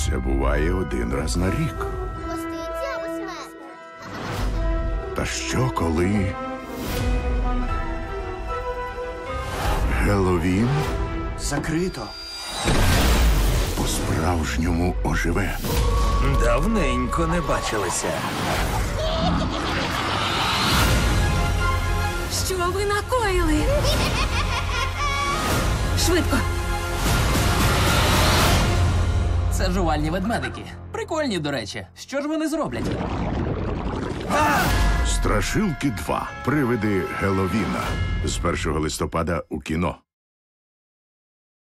Це буває один раз на рік. Гостинці або смерть? Та що коли Геловін Закрито. по-справжньому оживе? Давненько не бачилися. Що ви накоїли? Швидко. Це жувальні ведмедики. Прикольні, до речі. Що ж вони зроблять? Страшилки 2. Привиди Геловіна. З 1 листопада у кіно.